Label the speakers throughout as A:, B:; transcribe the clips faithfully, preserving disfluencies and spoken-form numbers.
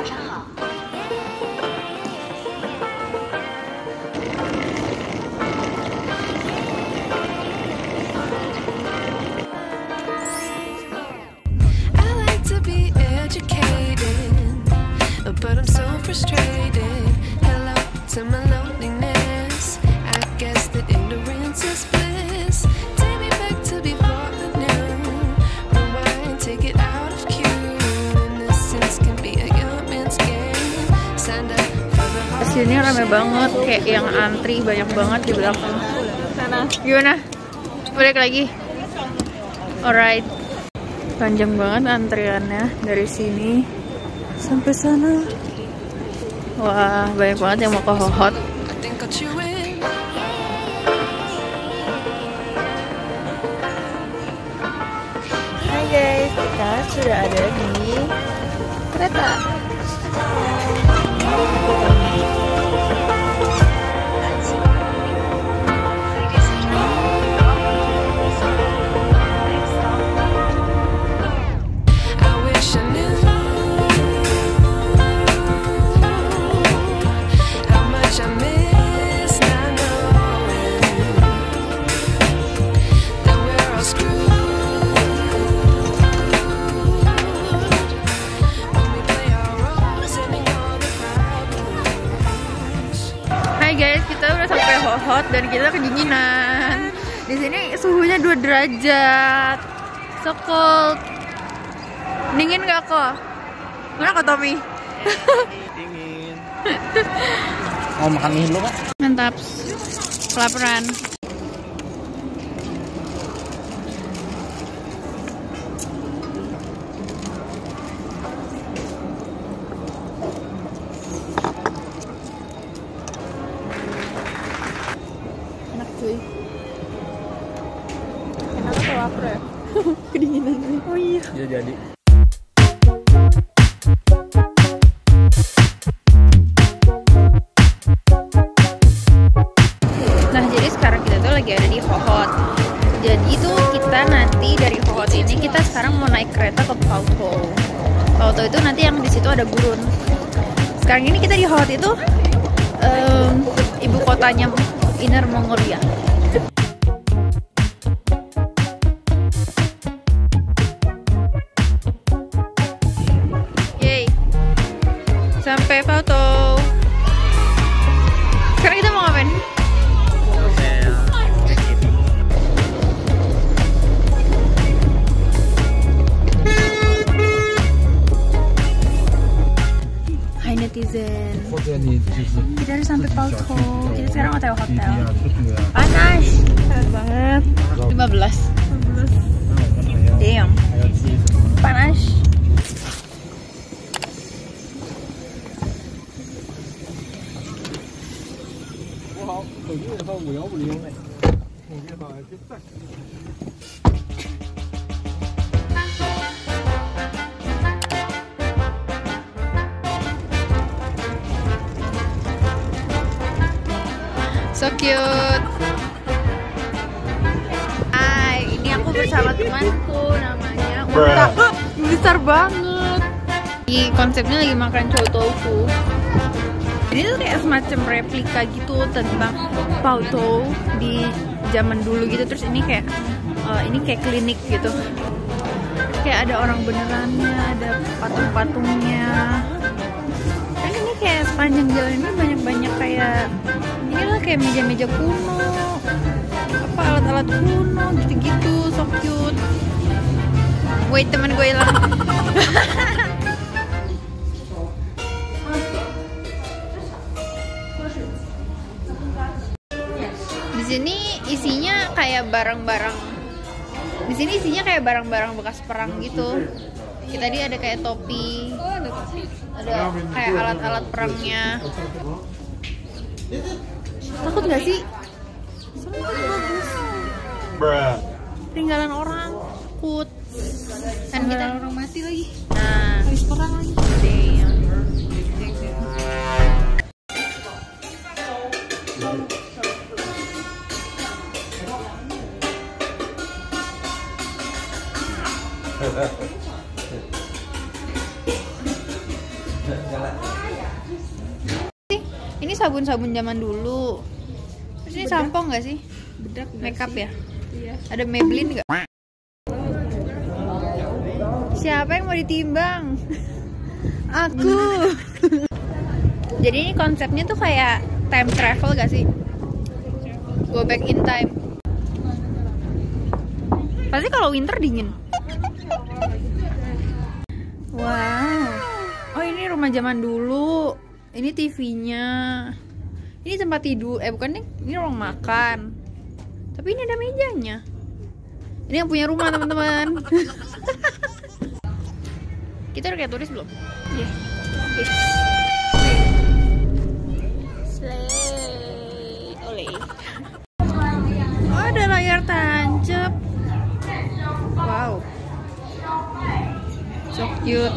A: 早上好。
B: But I'm so frustrated. Hello to my loneliness. I guess that ignorance is bliss. Take me back to before the new. Rewind, take it out of cue. Innocence can be a young man's game. Signed up for the heart.
C: Sini rame banget, kayak yang antri banyak banget di belakang. Sana. Gimana? Balik lagi. Alright. Panjang banget antriannya dari sini sampai sana. Wah, banyak banget yang mau ke Hohhot. Hai guys, kita sudah ada di kereta. Hohhot dan kita kedinginan. Di sini suhunya dua derajat. So cold. Dingin gak kok? Mana kok Tommy?
D: Dingin. Mau makan mie dulu Kak?
C: Mantap. Kelaparan. Enak atau lapar ya? Kedinginan sih. Oh iya.
D: Ya jadi.
C: Nah jadi sekarang kita tuh lagi ada di Hohhot. Jadi tuh kita nanti dari Hohhot ini kita sekarang mau naik kereta ke Pau Tou. Pau Tou itu nanti yang di situ ada gurun. Sekarang ini kita di Hohhot itu um, ibu kotanya Inner Mongolia. Yeay, sampai Pau Tou. Sekarang kita mau ngapain? Hai netizen. Kita udah sampai Pau Tou. Kita sekarang hotel hotel. Panas. Panas banget. lima belas. Damn. Panas. So cute. Hai, ini aku bersama temanku namanya Unta. Besar banget. Ini konsepnya lagi makan chow tofu. Ini tuh kayak semacam replika gitu tentang Pau Tou di zaman dulu gitu. Terus ini kayak uh, ini kayak klinik gitu. Kayak ada orang benerannya, ada patung-patungnya. Dan ini kayak sepanjang jalan ini banyak-banyak kayak inilah kayak meja-meja kuno, apa alat-alat kuno gitu-gitu, so cute. Wait, teman gue hilang. Di sini isinya kayak barang-barang. Di sini isinya kayak barang-barang bekas perang gitu. Kita tadi ada kayak topi, ada kayak alat-alat perangnya. Takut gak sih? Semua bagus.
D: Bruh.
C: Peninggalan orang, takut. Kan kita orang mati lagi.
B: Nah, habis perang lagi.
C: Damn. ini sabun-sabun zaman dulu. Terus ini sampo nggak sih?
A: Bedak
C: Makeup ya?
A: Iya.
C: Ada Maybelline nggak? Siapa yang mau ditimbang? Aku. Jadi ini konsepnya tuh kayak time travel gak sih? Go back in time. Pasti kalau winter dingin. Wow. Oh ini rumah zaman dulu. Ini T V-nya. Ini tempat tidur. Eh bukan nih, ini ruang makan. Tapi ini ada mejanya. Ini yang punya rumah teman-teman. Kita udah kayak turis belum? Iya. Yeah. Slay. Oleh. Oh, ada layar tancap. Wow. So cute.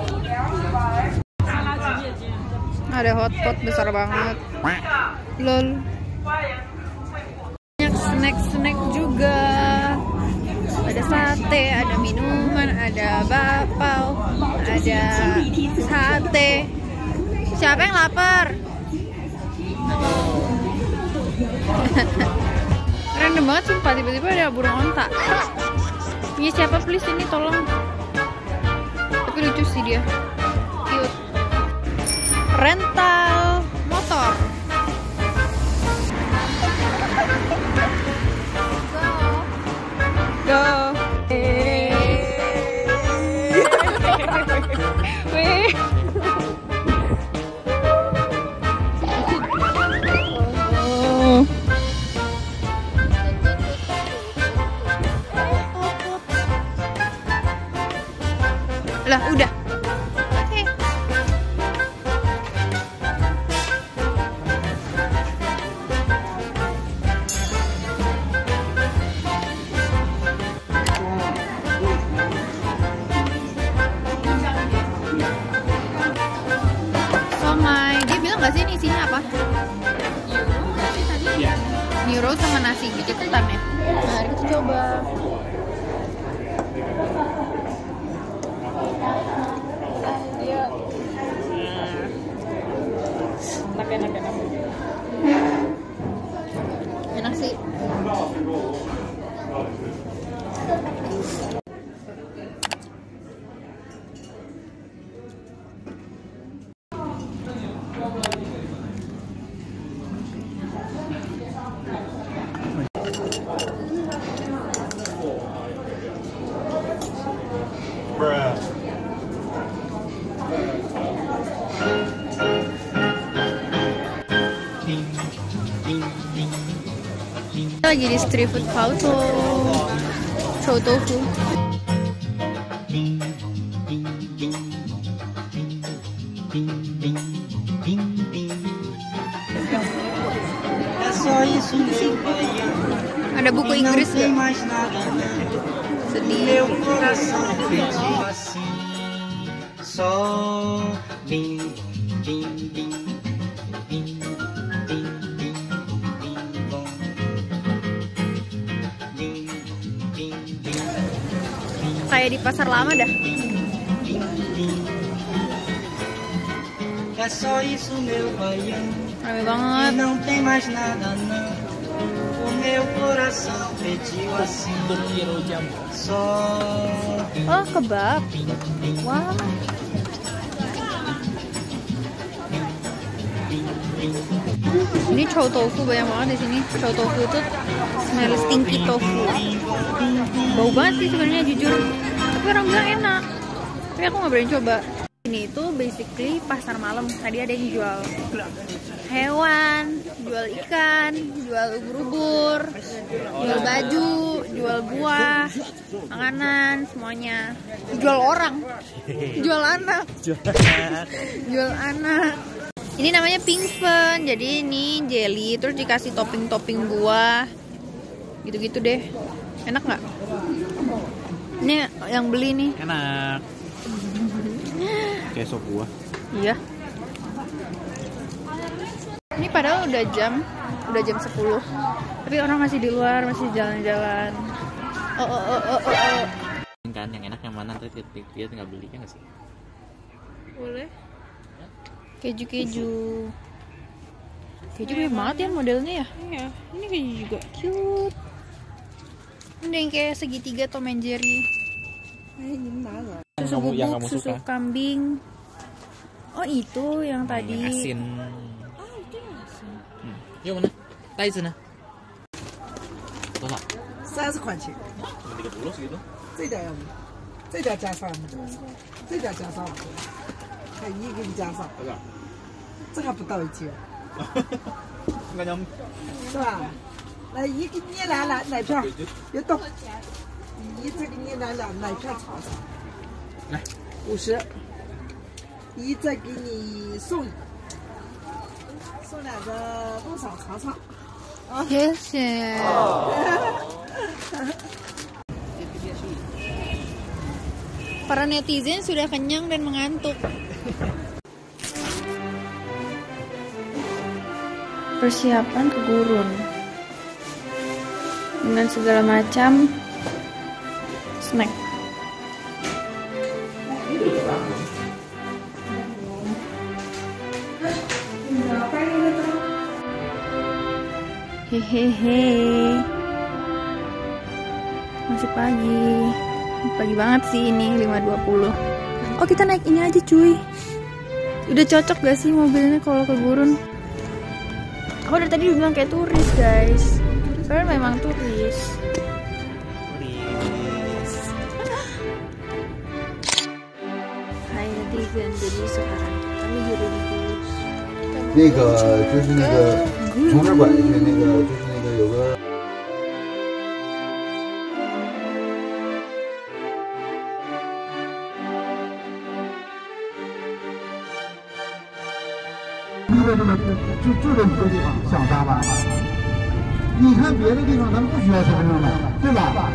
C: Ada hotpot besar banget. Lol. Banyak snack-snack juga. Ada sate, ada minuman, ada bakpao, ada sate. Siapa yang lapar? Random banget sumpah, tiba-tiba ada burung onta. Punya siapa please ini tolong. Tapi lucu sih dia. Cute. Rental motor. Go. Wih. Lah udah. Oke. Somai, dia bilang nggak sih ini isinya apa?
D: Iya.
C: Neuro sama nasi gitu ketannya. Nah, kita coba.
A: Enak, enak, enak.
C: Enak sih.
D: Bruh.
C: Kita lagi di street food foto. Chow tofu. Ada buku Inggris gak? Sedih.
E: Meu coração pediu assim, só bim bim bim bim bim bim bim bom, bim bim bim.
C: Kayak di pasar lama dah.
E: É só isso meu baiano,
C: Rame
E: e
C: banget.
E: não tem mais nada não. O meu coração pediu assim, só
C: Oh, kebab. Wah. Ini chow tofu banyak banget di sini. Chow tofu itu smell stinky tofu. Bau banget sih sebenarnya jujur. Tapi orang bilang enak. Tapi aku nggak berani coba. Ini itu basically pasar malam. Tadi ada yang jual hewan, jual ikan, jual ubur-ubur, jual baju, jual buah, makanan, semuanya. Jual orang, jual anak, jual anak. Ini namanya pink fun. Jadi ini jelly, terus dikasih topping-topping buah, gitu-gitu deh. Enak nggak? Ini yang beli nih.
D: Enak. Kayak sop buah.
C: Iya. Ini padahal udah jam, udah jam sepuluh. Tapi orang masih di luar, masih jalan-jalan. Oh, oh, oh, oh, oh, oh.
D: Kan yang enak yang mana, terus dia tinggal beli kan nggak sih?
C: Boleh. Keju-keju. Keju banyak banget ya modelnya ya.
A: Iya, ini keju juga.
C: Cute. Ini yang kayak segitiga Tom and Jerry. Susu
D: Kamu- yang
C: bubuk,
D: kamu
C: susu
D: suka.
C: kambing. Oh itu yang tadi.
D: Yang asin.
A: Ah, itu yang asin.
D: Hmm. Yuk mana? Tai sana. Tola.
E: 三十块钱，
D: tiga puluh segitu.
E: 这点要不？这点加上，这点加上，还一给你加上，
D: Agak.
E: 这还不到一斤，
D: Enggak nyam.
E: 是吧？来，一给你来来奶片，别动，一再给你来两奶片尝尝，
D: 来，
E: 五十，一再给你送送两个多少尝尝。
C: Yes, yeah. Para netizen sudah kenyang dan mengantuk. Persiapan ke gurun dengan segala macam snack. Hehehe, masih pagi, pagi banget sih ini lima dua puluh. Oh kita naik ini aja cuy. Udah cocok gak sih mobilnya kalau ke gurun? Aku dari tadi bilang kayak turis guys. Soalnya memang turis. Hai netizen, jadi sekarang kami gurun bus.
F: 那个就是那个从这儿拐进去，那个就是那个有个。
G: 住在这个就住在这个地方，想啥吧？你看别的地方咱们不需要身份证的，对吧？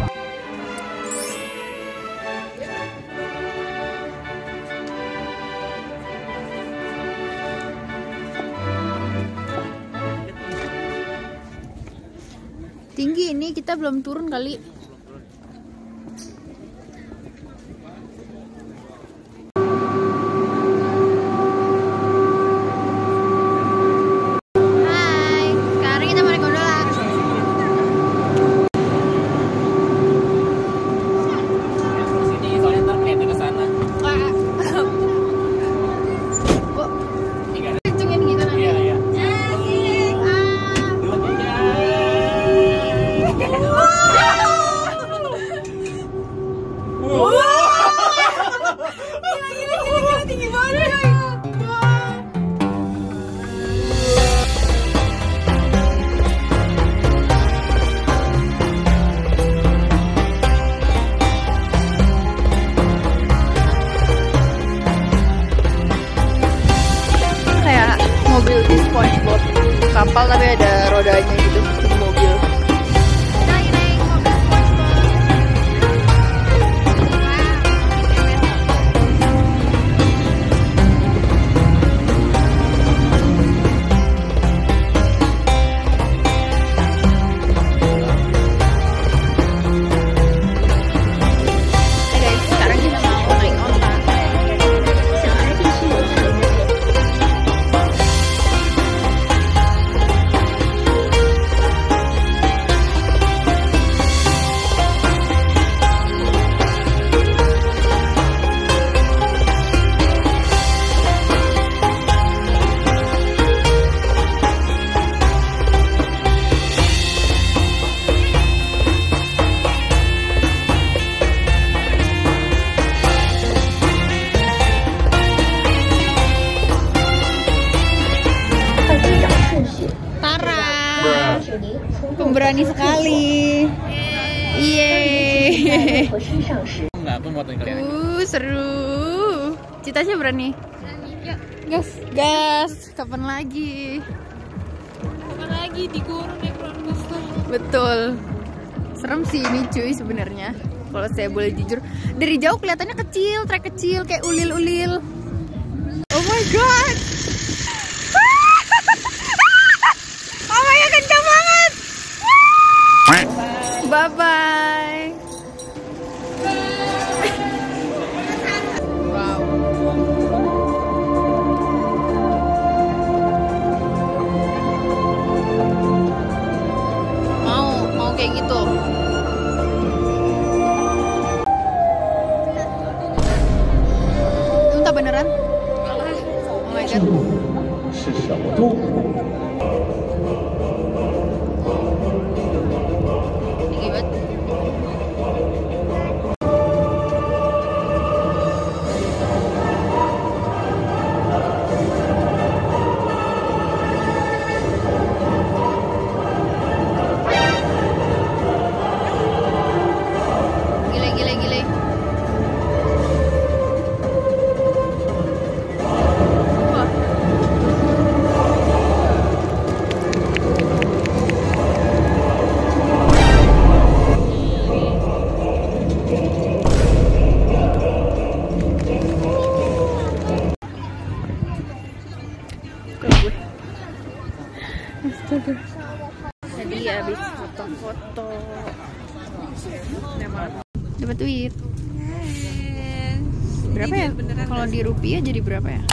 C: Tinggi ini kita belum turun kali. Hai, sekarang kita mau naik gondola.
D: Sini soalnya ntar kelihatan ke sana.
C: Oh,
D: Tiga.
C: kencengin gitu nanti.
D: Iya, iya.
C: Asik. Ah.
D: Dua, tiga.
C: Gila, gila, gila, gila, tinggi banget. Wah. Kayak mobil di SpongeBob, kapal tapi ada rodanya gitu di mobil. Naik naik mobil SpongeBob. Hey guys, sekarang kita mau naik onta. Tara, pemberani sekali. Yeay.
D: Enggak, aku mau tanya kalian.
C: Uh, seru. Citanya berani. Gas, gas. Kapan lagi?
A: Kapan lagi di gurun naik roller coaster?
C: Betul. Serem sih ini cuy sebenarnya. Kalau saya boleh jujur, dari jauh kelihatannya kecil, trek kecil kayak ulil-ulil. Oh my god. Oh my god, kencang banget. Bye bye. Wow. lihat. Tinggi banget. Gile, gile, gile. Wah. Ke gue. Astaga. Tadi habis foto-foto. Dapat duit. Berapa ya? Kalau di rupiah jadi berapa ya?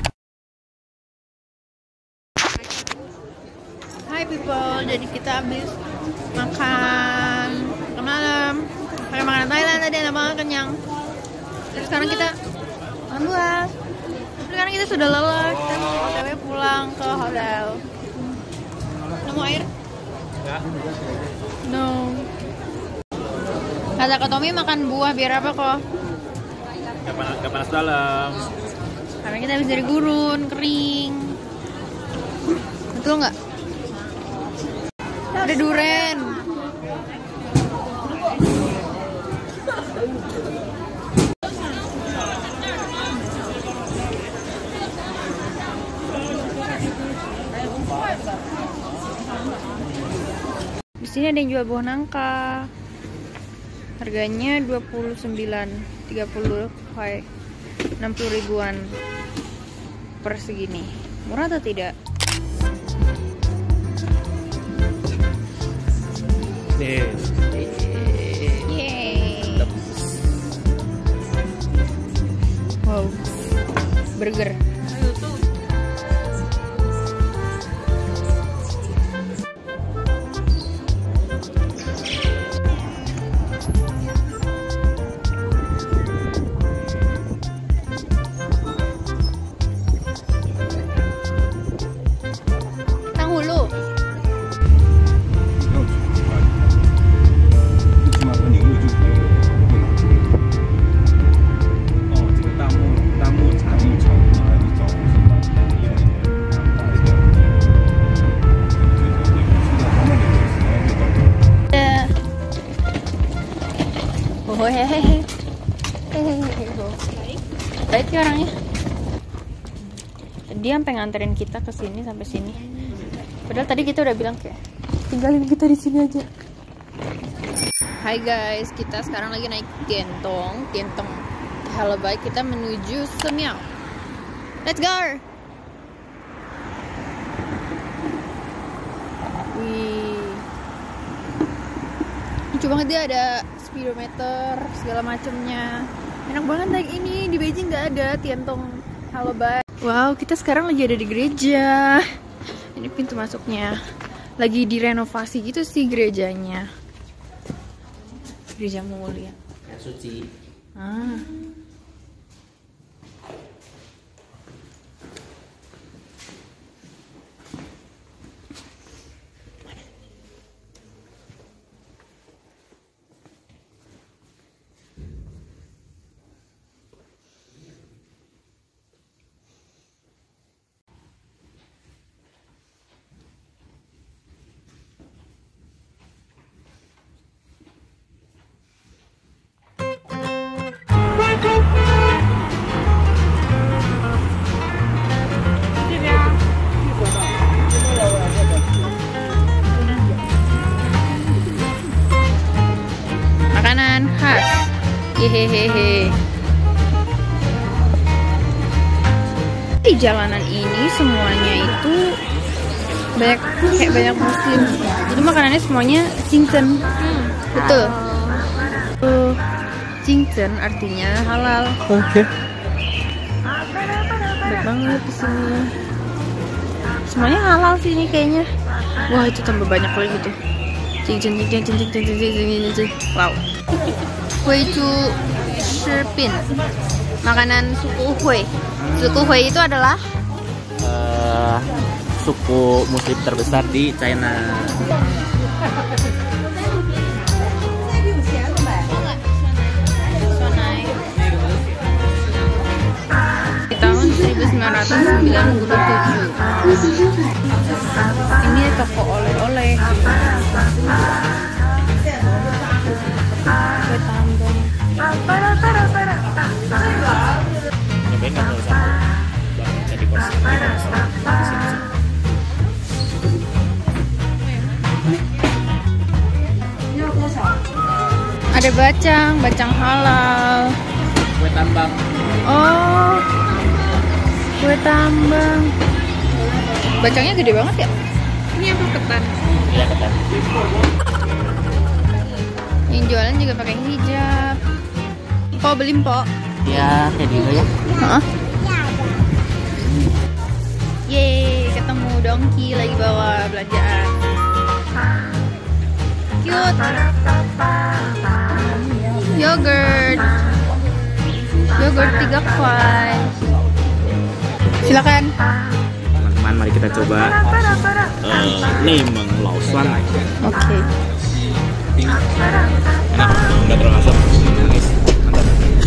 C: Hai people, jadi kita habis makan makan malam, pakai makanan Thailand tadi, enak banget, kenyang. Terus sekarang kita makan buah. Sekarang kita sudah lelah, kita mau O T W pulang ke hotel. Nemu air? No. Kata Kak Tommy makan buah biar apa kok?
D: Gak panas, gak panas dalam.
C: Karena kita habis dari gurun, kering. Betul nggak? Ada duren. Di sini ada yang jual buah nangka. Harganya dua puluh sembilan, tiga puluh, enam puluh ribuan per segini. Murah atau tidak?
D: Nih.
C: Yeay. Wow. Burger. Tanghulu.
H: 起码和牛肉就可以了。哦，这个大木大木产地炒的还是找不是吧？因为大一点，最后会出的他们的有什么味道？
C: Oh, hehehe. Hehehe. Baik ya orangnya. Dia sampai nganterin kita ke sini sampai sini. Padahal tadi kita udah bilang kayak tinggalin kita di sini aja. Hai guys, kita sekarang lagi naik Tientong, Tientong Hello Bike. Kita menuju Semiao. Let's go. Wih. Lucu banget, dia ada speedometer segala macamnya. Enak banget naik ini. Di Beijing nggak ada Tientong Hello Bike. Wow, kita sekarang lagi ada di gereja. Ini pintu masuknya. Lagi direnovasi gitu sih gerejanya. Gereja mulia.
D: Suci.
C: Ah. Makanan khas. Hehehe. Di jalanan ini semuanya itu banyak kayak banyak muslim. Jadi makanannya semuanya cincen. Hmm. Betul. Uh, cincen artinya halal.
D: Oke. Okay.
C: Baik banget di sini. Semuanya halal sih ini kayaknya. Wah, itu tambah banyak lagi gitu. Cincin cincin cincin cincin cincin cincin. Wow. Hui Chu Shipin. Makanan suku Hui. Suku Hui itu adalah
D: Uh, suku muslim terbesar di China.
C: Di tahun seribu sembilan ratus sembilan puluh tujuh. Ini toko oleh-oleh. Kue tambang.
D: Nyobain nggak tuh sama jadi porsi
C: Ada bacang, bacang halal.
D: kue tambang.
C: Oh, kue tambang. Bacangnya gede banget ya? Ini apa ketan?
D: Iya ketan.
C: Yang jualan juga pakai hijab. Po beli po.
D: Ya kayak gitu ya.
C: Hah? Yeay, ketemu Dongki lagi bawa belanjaan. Cute. Yogurt. Yogurt tiga kuai. Silakan.
D: Teman-teman, mari kita coba uh, lemon lausan.
C: Oke.
D: Enak, nggak terlalu asam, manis, mantap.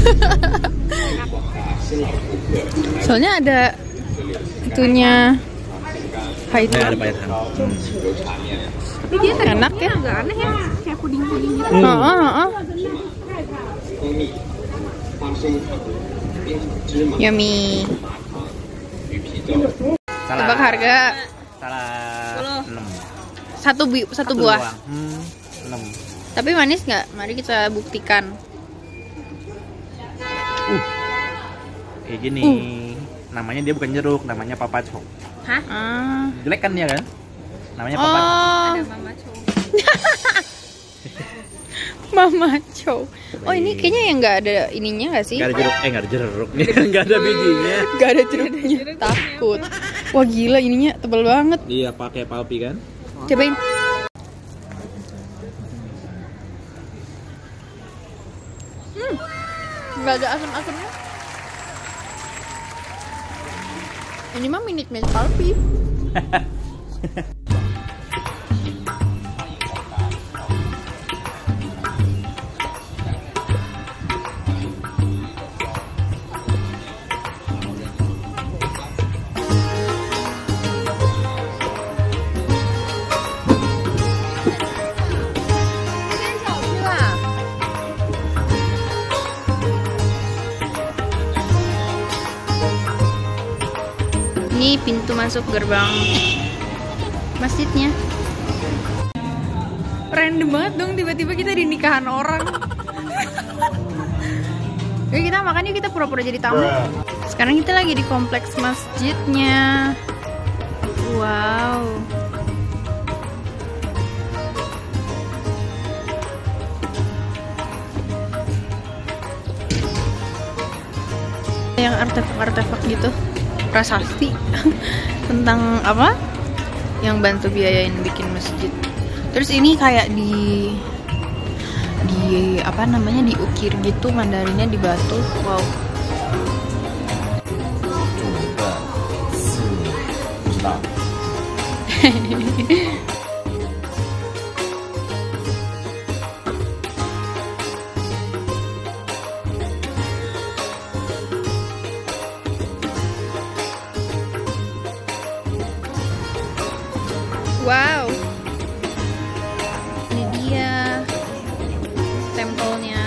C: Soalnya ada itunya pahitnya.
D: Ya, ada pahitan.
C: Tapi dia enak ya, agak aneh ya, kayak puding-puding gitu. Hmm. Oh, oh, oh. Yummy.
D: Salah.
C: Tebak harga.
D: Salah. enam.
C: Satu bu satu buah.
D: Hmm, enam.
C: Tapi manis nggak? Mari kita buktikan.
D: Uh. Kayak gini.
C: Uh.
D: Namanya dia bukan jeruk, namanya papacho.
C: Hah? Ah.
D: Jelek kan dia kan? Namanya papacho.
C: Oh. Ada Mama Chow. Mama Chow. Oh, ini kayaknya yang nggak ada ininya nggak sih?
D: Nggak ada jeruk, eh nggak ada jeruk, nggak ada bijinya.
C: Nggak ada jeruknya. Takut. Wah gila, ininya tebal banget.
D: Iya, pakai palpi kan?
C: Cobain. Hmm, nggak ada asam-asamnya. Ini mah minute maid palpi. Ini pintu masuk gerbang masjidnya. Random banget dong, tiba-tiba kita di nikahan orang. Oke, kita makan yuk, kita pura-pura jadi tamu. Sekarang kita lagi di kompleks masjidnya. Wow. Yang artefak-artefak gitu, prasasti tentang apa yang bantu biayain bikin masjid. Terus ini kayak di di apa namanya diukir gitu, Mandarinnya di batu. Wow. Wow, ini dia tempelnya.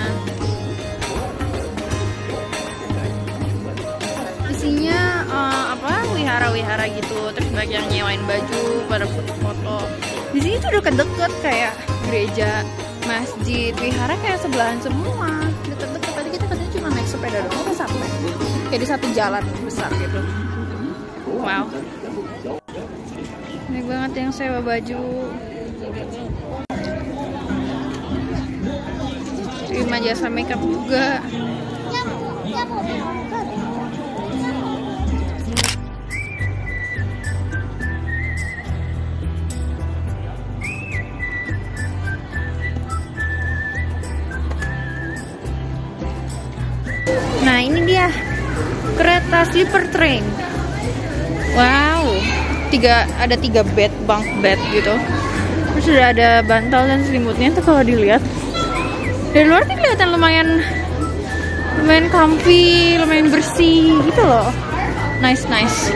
C: Isinya uh, apa? Wihara-wihara gitu. Terus banyak yang nyewain baju pada foto-foto. Di sini tuh deket-deket kayak gereja, masjid, wihara kayak sebelahan semua. Deket-deket. Tadi kita katanya cuma naik sepeda doang, kita sampai kayak di satu jalan besar gitu. Wow. Banyak banget yang sewa baju. Terima jasa makeup juga. Nah, ini dia kereta sleeper train. Wow. tiga ada tiga bed, bunk bed gitu. Terus sudah ada bantal dan selimutnya tuh kalau dilihat dari luar tuh kelihatan lumayan lumayan comfy, lumayan bersih gitu loh. Nice nice.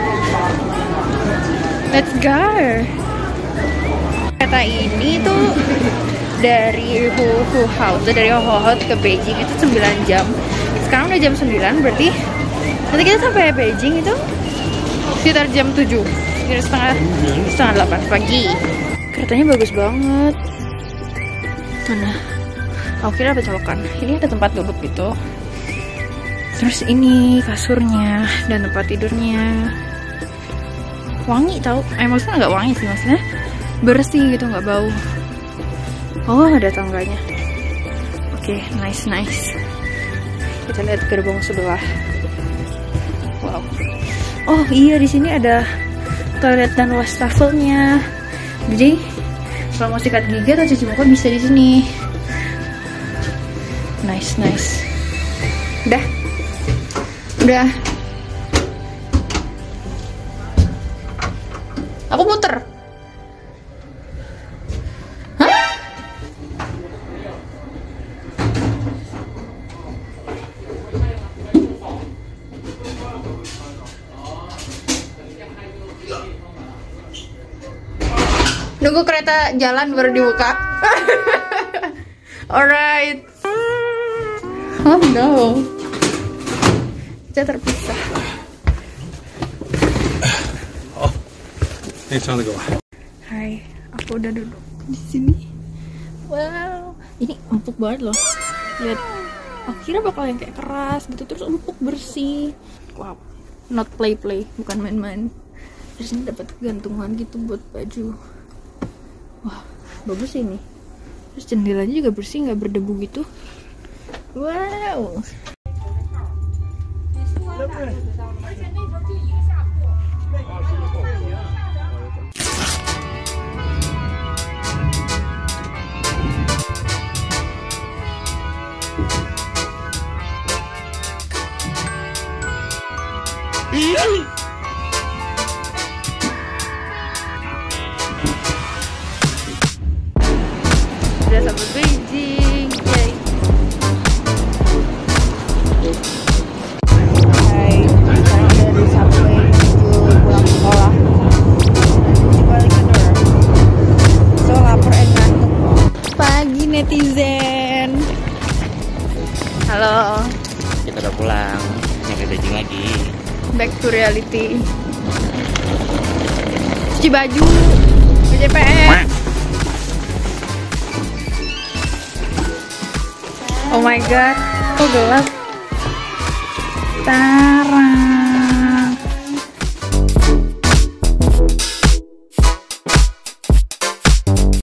C: Let's go. Kereta ini tuh dari Huhao, dari Hohhot ke Beijing itu sembilan jam. Sekarang udah jam sembilan, berarti nanti kita sampai Beijing itu sekitar jam tujuh, sekitar setengah setengah delapan pagi. Keretanya bagus banget. Mana? Aku kira ada colokan. Ini ada tempat duduk gitu. Terus ini kasurnya dan tempat tidurnya. Wangi tau? Eh maksudnya nggak wangi sih, maksudnya bersih gitu, nggak bau. Oh ada tangganya. Oke, okay, nice nice. Kita lihat gerbong sebelah. Wow. Oh iya, di sini ada toilet dan wastafelnya. Jadi kalau mau sikat gigi atau cuci muka bisa di sini. Nice nice. Udah, udah. Aku muter. Nunggu kereta jalan baru dibuka. Alright. Oh no. Kita terpisah.
H: Oh, ini cara gue.
C: Hai, aku udah duduk di sini. Wow, ini empuk banget loh. Lihat, aku kira bakal yang kayak keras gitu, terus empuk bersih. Wow, not play play, bukan main-main. Terus ini dapat gantungan gitu buat baju. Wah, bagus ini. Terus jendelanya juga bersih, nggak berdebu gitu. Wow. Udah sampai Beijing, yay. Hai, sekarang dari subway menuju pulang sekolah. Nanti balik ke dorm. So lapar and ngantuk. Pagi netizen. Halo.
D: Kita udah pulang, nyampe Beijing lagi.
C: Back to reality. Cuci baju, B J P S. Oh my god, kok gelap. Tara.